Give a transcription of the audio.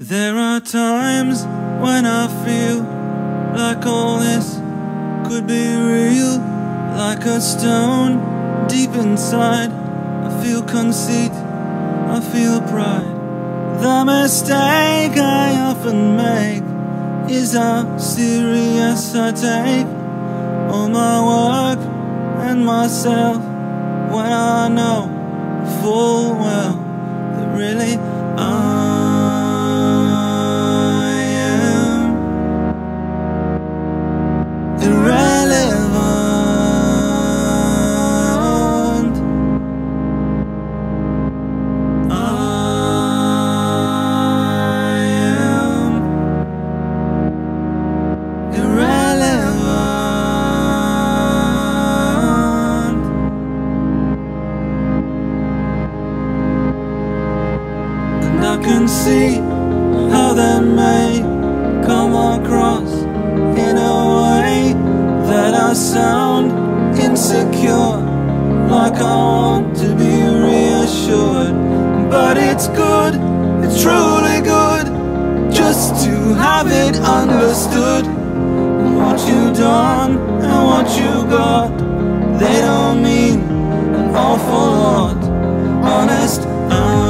There are times when I feel like all this could be real, like a stone deep inside. I feel conceit, I feel pride. The mistake I often make is how serious I take all my work and myself, when I know full well that really I am irrelevant. I am irrelevant. And I can see how that may come across in a way that I sound insecure, like I want to be reassured. But it's good, it's truly good, just to have it understood. What you've done and what you got, they don't mean an awful lot. Honest,